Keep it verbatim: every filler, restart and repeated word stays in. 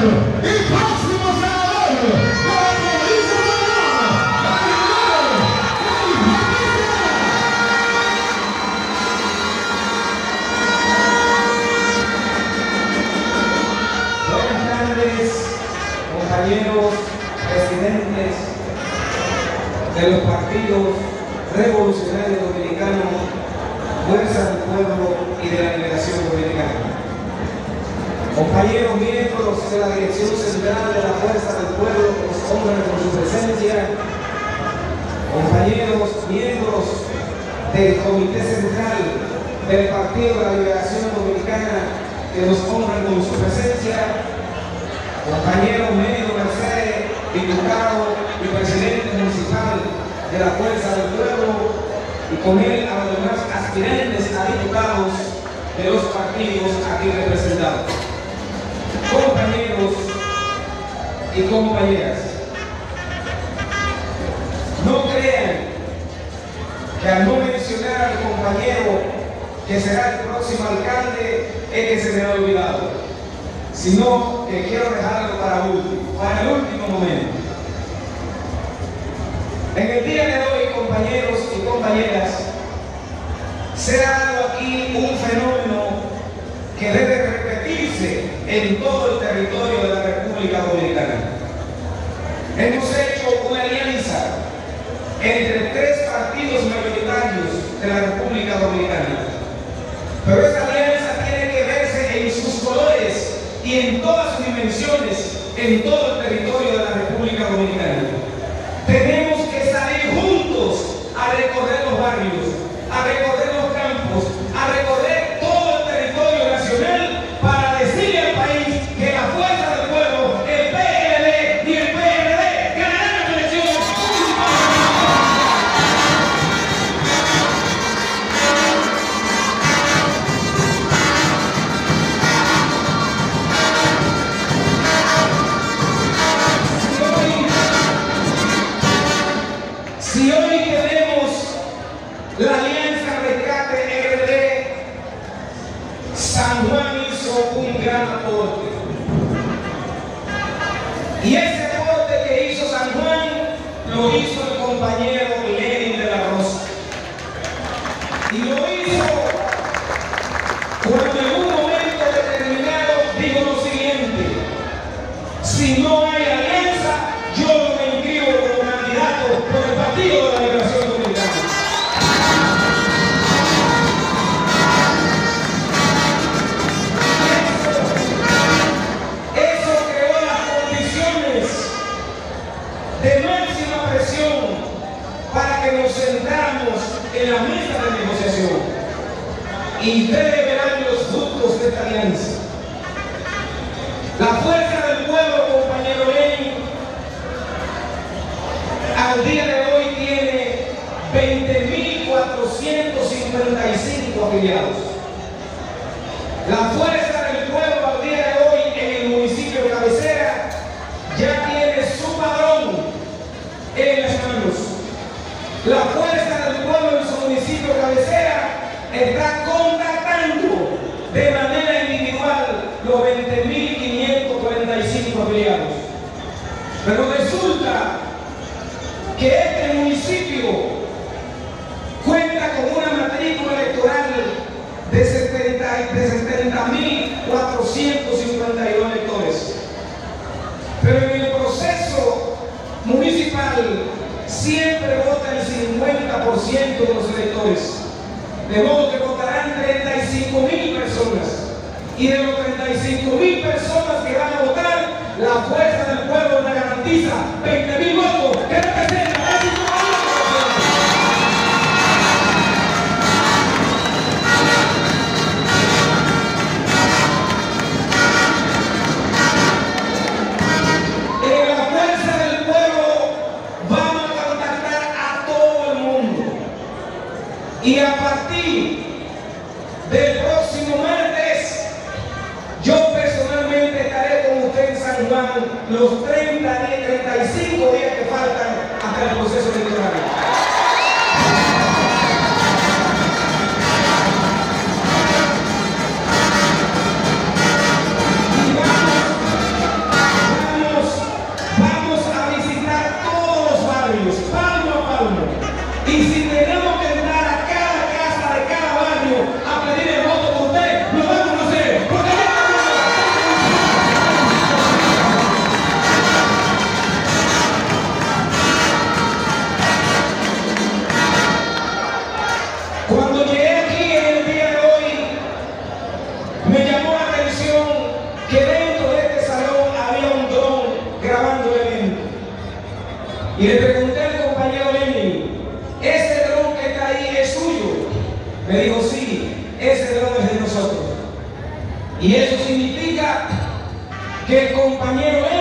y próximo senador de la provincia de Buenas tardes, compañeros presidentes de los partidos revolucionarios dominicanos, Fuerza del Pueblo y de la Liberación Dominicana. Compañeros miembros de la Dirección Central de la Fuerza del Pueblo que nos honran con su presencia, compañeros miembros del Comité Central del Partido de la Liberación Dominicana que nos honran con su presencia, compañero Medio Mercedes, diputado y presidente municipal de la Fuerza del Pueblo, y con él a los demás aspirantes a diputados de los partidos aquí representados. Compañeros y compañeras, no crean que al no mencionar al compañero que será el próximo alcalde es que se me ha olvidado, sino que quiero dejarlo para último, para el último momento. En el día de hoy, compañeros y compañeras, se ha dado aquí un fenómeno que debe repetirse en todo el territorio de la República Dominicana. Hemos hecho una alianza entre tres partidos mayoritarios de la República Dominicana, pero esta alianza tiene que verse en sus colores y en todas sus dimensiones en todo el territorio de la República Dominicana. Tenemos que salir juntos a recorrer los barrios, a recorrer los campos, a recorrer todo el territorio nacional para decirle al país que la Fuerza del Pueblo, el P L D y el P R D ganarán las elecciones. Si hoy, si hoy tenemos la Alianza Rescate R D, San Juan hizo un gran aporte. Y ese aporte que hizo San Juan lo hizo el compañero Lenin de la Rosa. Y lo hizo cuando en un momento determinado dijo lo siguiente: si no hay alianza, yo no me inscribo como candidato por el Partido de la Liberación Dominicana. De máxima presión para que nos sentamos en la mesa de negociación, y ustedes verán los frutos de esta alianza. La Fuerza del Pueblo, compañero Lenin, al día de hoy tiene veinte mil cuatrocientos cincuenta y cinco afiliados. La Fuerza del Pueblo al día de hoy en el municipio de cabecera ya tiene su padrón en las manos. La Fuerza del Pueblo en su municipio cabecera está contactando de manera individual los veinte mil quinientos cuarenta y cinco afiliados. Pero resulta que este municipio cuenta con una matrícula electoral de setenta mil cuatrocientos cincuenta y dos electores. Pero en el proceso municipal siempre vota el cincuenta por ciento de los electores, de modo que votarán treinta y cinco mil personas, y de los treinta y cinco mil personas que van a votar, la Fuerza del Pueblo le garantiza veinte mil votos que representan a cinco mil. Y a partir del próximo martes, yo personalmente estaré con usted en San Juan los treinta, treinta y cinco días que faltan hasta el proceso electoral. Y vamos Y le pregunté al compañero Lenin, ¿ese dron que está ahí es suyo? Me dijo, sí, ese dron es de nosotros. Y eso significa que el compañero Lenin